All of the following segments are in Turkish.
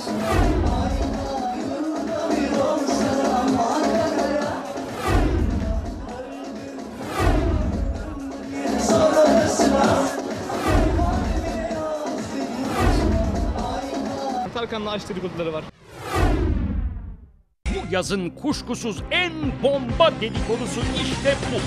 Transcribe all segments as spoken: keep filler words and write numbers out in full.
Tarkan'la aşk dedikoduları var. Bu yazın kuşkusuz en bomba dedikodusu işte bu.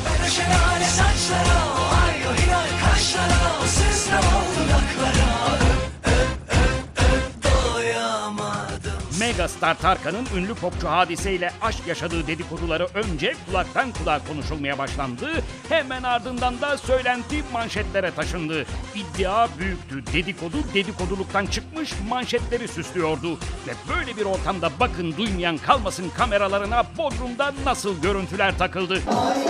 Megastar Tarkan'ın ünlü popçu Hadise ile aşk yaşadığı dedikoduları önce kulaktan kulağa konuşulmaya başlandı. Hemen ardından da söylenti manşetlere taşındı. İddia büyüktü. Dedikodu dedikoduluktan çıkmış, manşetleri süslüyordu. Ve böyle bir ortamda bakın duymayan kalmasın kameralarına Bodrum'da nasıl görüntüler takıldı.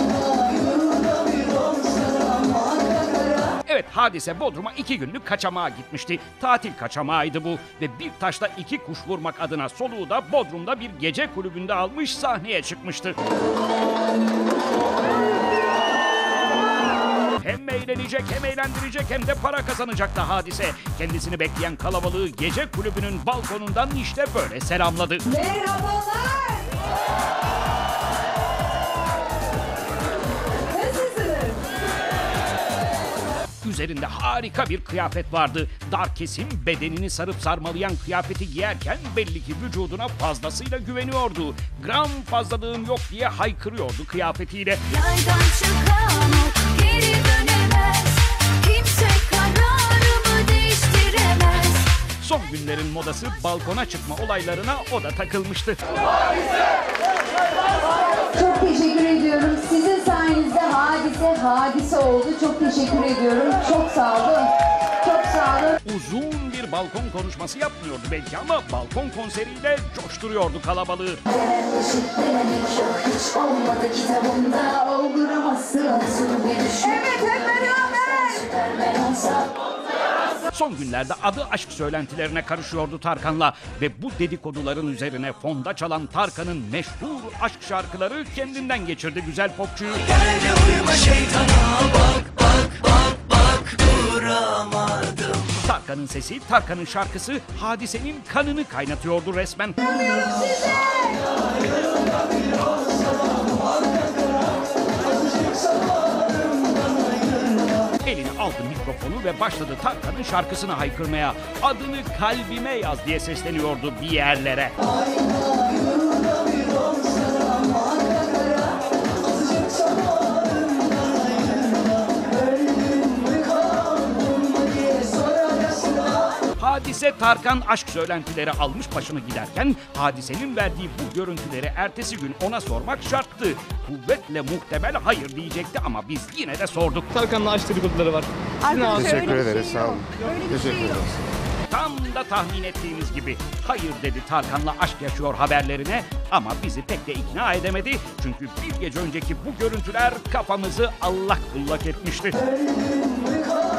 Evet, Hadise Bodrum'a iki günlük kaçamağa gitmişti. Tatil kaçamağıydı bu ve bir taşla iki kuş vurmak adına soluğu da Bodrum'da bir gece kulübünde almış sahneye çıkmıştı. Hem eğlenecek hem eğlendirecek hem de para kazanacaktı Hadise. Kendisini bekleyen kalabalığı gece kulübünün balkonundan işte böyle selamladı. Merhabalar. Üzerinde harika bir kıyafet vardı. Dar kesim bedenini sarıp sarmalayan kıyafeti giyerken belli ki vücuduna fazlasıyla güveniyordu. Gram fazlalığım yok diye haykırıyordu kıyafetiyle. Yaydan çıkan ok geri dönemez. Kimse kararımı değiştiremez. Son günlerin modası balkona çıkma olaylarına o da takılmıştı. Çok teşekkür ediyorum. Sizin sayenizde hadise hadise oldu. Çok teşekkür ediyorum. Çok sağ olun. Çok sağ olun. Uzun bir balkon konuşması yapmıyordu belki ama balkon konseriyle coşturuyordu kalabalığı. Denemek yok hiç olmadı kitabımda. Olduramazsın nasıl bir düşün. Evet, hep beraber. Süpermen olsam. Son günlerde adı aşk söylentilerine karışıyordu Tarkan'la ve bu dedikoduların üzerine fonda çalan Tarkan'ın meşhur aşk şarkıları kendinden geçirdi güzel popçuyu. Gel uyuma şeytana bak bak bak bak duramadım. Tarkan'ın sesi, Tarkan'ın şarkısı Hadise'nin kanını kaynatıyordu resmen. Eline aldı mikrofonu ve başladı Tarkan'ın şarkısını haykırmaya. Adını kalbime yaz diye sesleniyordu bir yerlere. Hadise Tarkan aşk söylentileri almış başını giderken Hadise'nin verdiği bu görüntüleri ertesi gün ona sormak şarttı. Kuvvetle muhtemel hayır diyecekti ama biz yine de sorduk. Tarkan'la aşk dedikoduları var. Sizin ağzınız- Teşekkür ederiz, sağ olun. Teşekkür ederiz. Tam da tahmin ettiğimiz gibi hayır dedi Tarkan'la aşk yaşıyor haberlerine ama bizi pek de ikna edemedi. Çünkü bir gece önceki bu görüntüler kafamızı allak bullak etmişti.